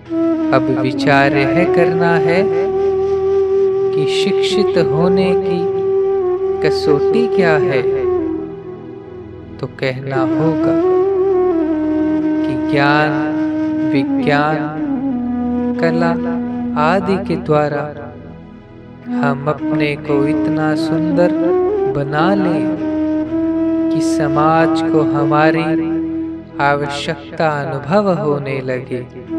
अब विचार यह करना है कि शिक्षित होने की कसौटी क्या है। तो कहना होगा कि ज्ञान, विज्ञान, कला आदि के द्वारा हम अपने को इतना सुंदर बना लें कि समाज को हमारी आवश्यकता अनुभव होने लगे।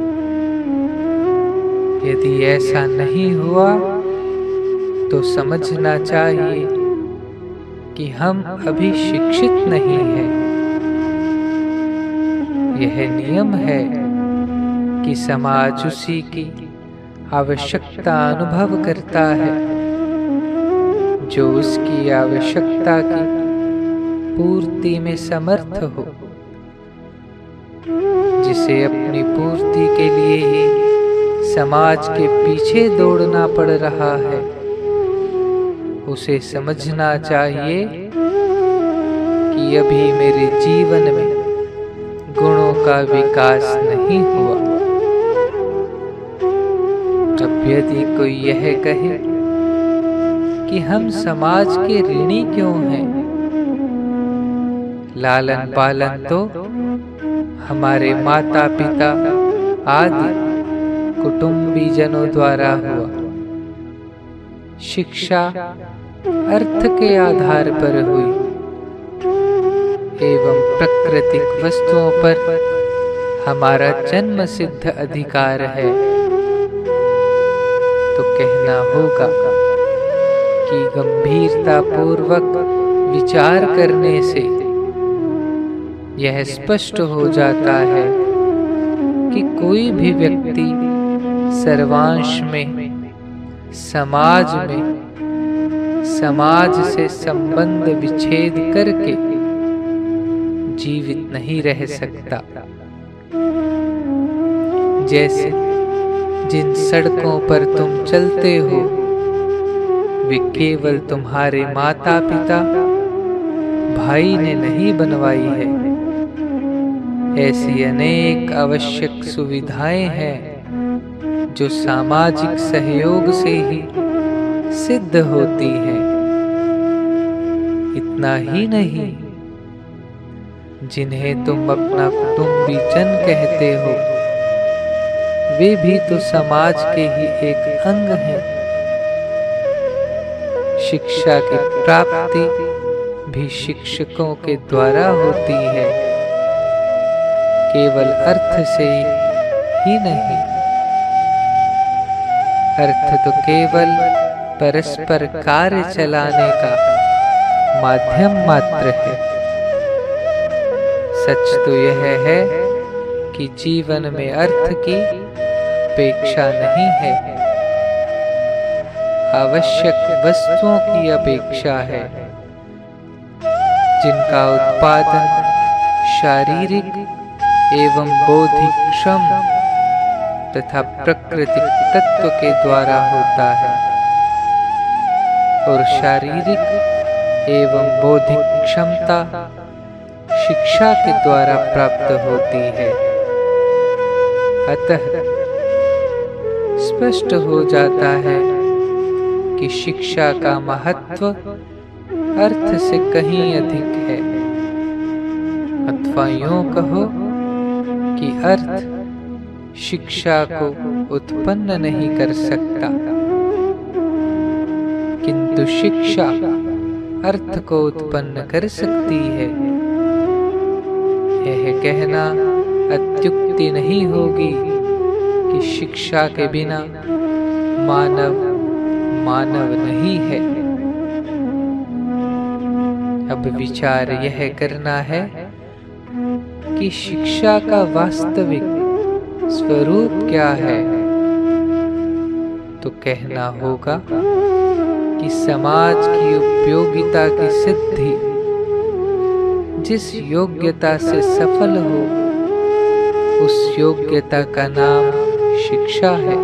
यदि ऐसा नहीं हुआ तो समझना चाहिए कि हम अभी शिक्षित नहीं हैं। यह नियम है कि समाज उसी की आवश्यकता अनुभव करता है जो उसकी आवश्यकता की पूर्ति में समर्थ हो। जिसे अपनी पूर्ति के लिए ही समाज के पीछे दौड़ना पड़ रहा है, उसे समझना चाहिए कि अभी मेरे जीवन में गुणों का विकास नहीं हुआ। अब यदि कोई यह कहे कि हम समाज के ऋणी क्यों हैं, लालन पालन तो हमारे माता पिता आदि कुटुंबीजनों द्वारा हुआ। शिक्षा अर्थ के आधार पर हुई एवं प्राकृतिक वस्तुओं पर हमारा जन्म सिद्ध अधिकार है। तो कहना होगा कि गंभीरता पूर्वक विचार करने से यह स्पष्ट हो जाता है कि कोई भी व्यक्ति सर्वांश में, समाज में, समाज से संबंध विच्छेद करके जीवित नहीं रह सकता। जैसे जिन सड़कों पर तुम चलते हो वे केवल तुम्हारे माता पिता भाई ने नहीं बनवाई है। ऐसी अनेक आवश्यक सुविधाएं हैं जो सामाजिक सहयोग से ही सिद्ध होती हैं। इतना ही नहीं, जिन्हें तुम अपना कुटुंबी जन कहते हो वे भी तो समाज के ही एक अंग हैं। शिक्षा की प्राप्ति भी शिक्षकों के द्वारा होती है, केवल अर्थ से ही नहीं। अर्थ तो केवल परस्पर कार्य चलाने का माध्यम मात्र है। सच तो यह है कि जीवन में अर्थ की अपेक्षा नहीं है, आवश्यक वस्तुओं की अपेक्षा है जिनका उत्पादन शारीरिक एवं बौद्धिक श्रम तथा प्राकृतिक तत्व के द्वारा होता है। और शारीरिक एवं बौद्धिक क्षमता शिक्षा के द्वारा प्राप्त होती है। अतः स्पष्ट हो जाता है कि शिक्षा का महत्व अर्थ से कहीं अधिक है। अथवा यूं कहो कि अर्थ शिक्षा को उत्पन्न नहीं कर सकता, किंतु शिक्षा अर्थ को उत्पन्न कर सकती है। यह कहना अत्युक्ति नहीं होगी कि शिक्षा के बिना मानव मानव नहीं है। अब विचार यह करना है कि शिक्षा का वास्तविक स्वरूप क्या है। तो कहना होगा कि समाज की उपयोगिता की सिद्धि जिस योग्यता से सफल हो उस योग्यता का नाम शिक्षा है।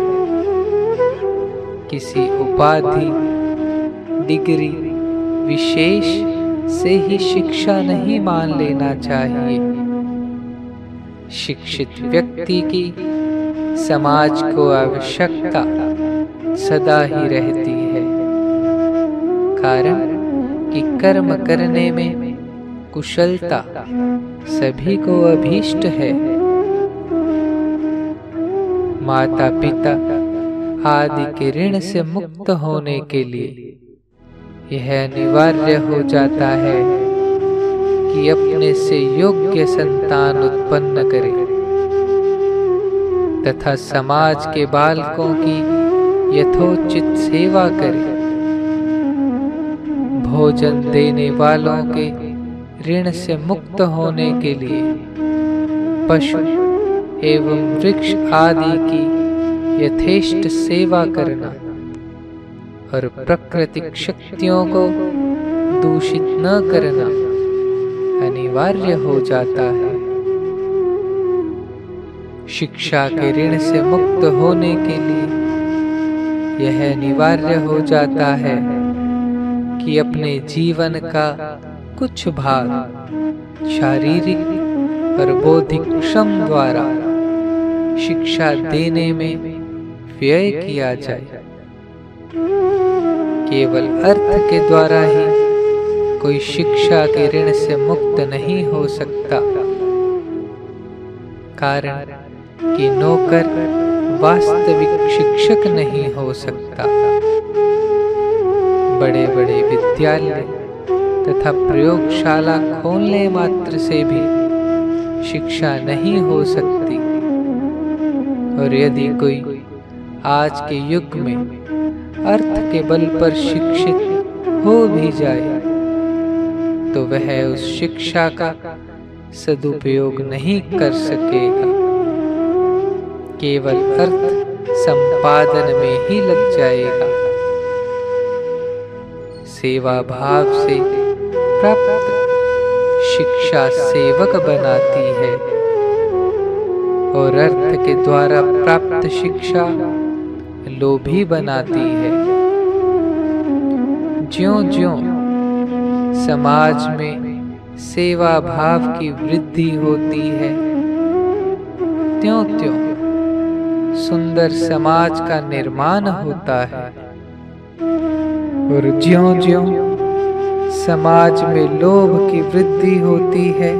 किसी उपाधि, डिग्री, विशेष से ही शिक्षा नहीं मान लेना चाहिए। शिक्षित व्यक्ति की समाज को आवश्यकता सदा ही रहती है, कारण कि कर्म करने में कुशलता सभी को अभीष्ट है। माता पिता आदि के ऋण से मुक्त होने के लिए यह अनिवार्य हो जाता है कि अपने से योग्य संतान उत्पन्न करे तथा समाज के बालकों की यथोचित सेवा करे। भोजन देने वालों के ऋण से मुक्त होने के लिए पशु एवं वृक्ष आदि की यथेष्ट सेवा करना और प्राकृतिक शक्तियों को दूषित न करना अनिवार्य हो जाता है। शिक्षा के ऋण से मुक्त होने के लिए यह अनिवार्य हो जाता है कि अपने जीवन का कुछ भाग शारीरिक और बौद्धिक श्रम द्वारा शिक्षा देने में व्यय किया जाए। केवल अर्थ के द्वारा ही कोई शिक्षा के ऋण से मुक्त नहीं हो सकता, कारण कि नौकर वास्तविक शिक्षक नहीं हो सकता। बड़े बड़े विद्यालय तथा प्रयोगशाला खोलने मात्र से भी शिक्षा नहीं हो सकती, और यदि कोई आज के युग में अर्थ के बल पर शिक्षित हो भी जाए तो वह उस शिक्षा का सदुपयोग नहीं कर सकेगा, केवल अर्थ संपादन में ही लग जाएगा। सेवा भाव से प्राप्त शिक्षा सेवक बनाती है और अर्थ के द्वारा प्राप्त शिक्षा लोभी बनाती है। ज्यों-ज्यों समाज में सेवा भाव की वृद्धि होती है, त्यों-त्यों सुंदर समाज का निर्माण होता है, और ज्यों-ज्यों समाज में लोभ की वृद्धि होती है,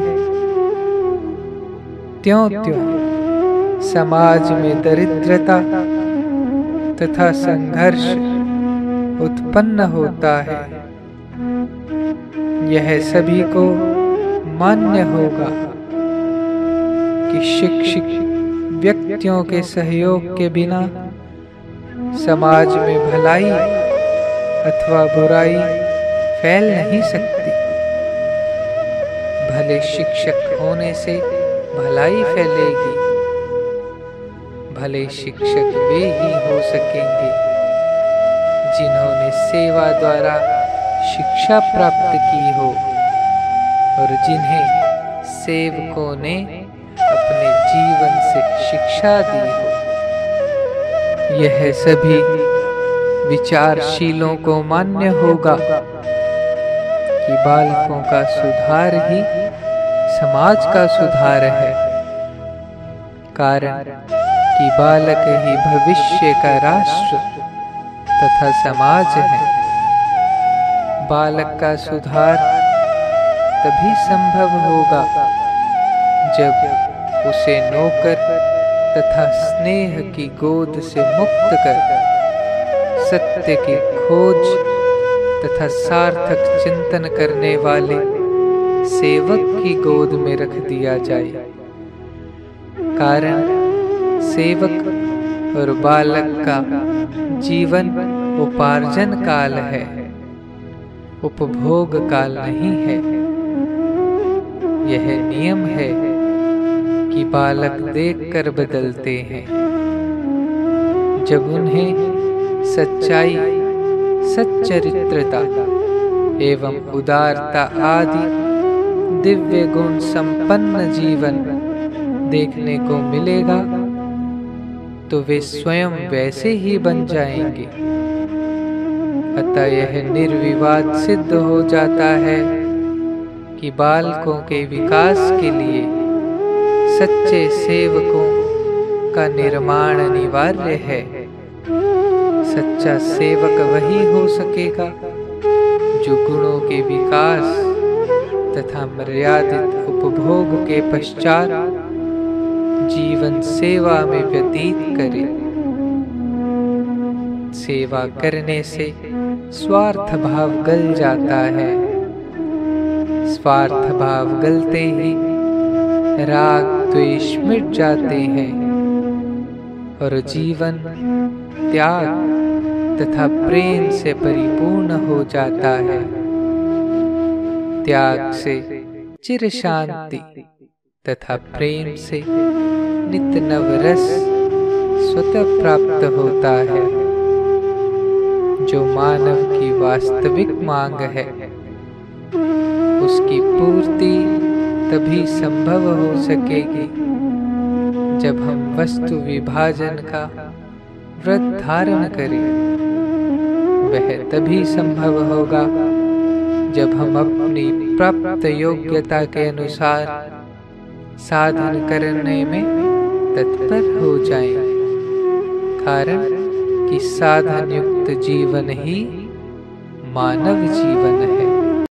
त्यों-त्यों समाज में दरिद्रता तथा संघर्ष उत्पन्न होता है। यह सभी को मान्य होगा कि शिक्षित व्यक्तियों के सहयोग के बिना समाज में भलाई अथवा बुराई फैल नहीं सकती। भले शिक्षक होने से भलाई फैलेगी, भले शिक्षक वे ही हो सकेंगे जिन्होंने सेवा द्वारा शिक्षा प्राप्त की हो और जिन्हें सेवकों ने अपने जीवन से शिक्षा दी हो। यह सभी विचारशीलों को मान्य होगा कि बालकों का सुधार ही समाज का सुधार है, कारण कि बालक ही भविष्य का राष्ट्र तथा समाज है। बालक का सुधार तभी संभव होगा जब उसे नौकर तथा स्नेह की गोद से मुक्त कर सत्य की खोज तथा सार्थक चिंतन करने वाले सेवक की गोद में रख दिया जाए, कारण सेवक और बालक का जीवन उपार्जन काल है, उपभोग काल नहीं है। यह नियम है कि बालक देखकर बदलते हैं। जब उन्हें सच्चाई, सच्चरित्रता एवं उदारता आदि दिव्य गुण संपन्न जीवन देखने को मिलेगा तो वे स्वयं वैसे ही बन जाएंगे। अतः यह निर्विवाद सिद्ध हो जाता है कि बालकों के विकास के लिए सच्चे सेवकों का निर्माण अनिवार्य है। सच्चा सेवक वही हो सकेगा जो गुणों के विकास तथा मर्यादित उपभोग के पश्चात जीवन सेवा में व्यतीत करे। सेवा करने से स्वार्थ भाव गल जाता है। स्वार्थ भाव गलते ही राग द्वेष मिट जाते हैं और जीवन त्याग तथा प्रेम से परिपूर्ण हो जाता है। त्याग से चिर शांति तथा प्रेम से नित्य नव रस स्वतः प्राप्त होता है। जो मानव की वास्तविक मांग है उसकी पूर्ति तभी संभव हो सकेगी जब हम वस्तु विभाजन का व्रत धारण करें। वह तभी संभव होगा जब हम अपनी प्राप्त योग्यता के अनुसार साधन करने में तत्पर हो जाएं। कारण कि साधन युक्त जीवन ही मानव जीवन है।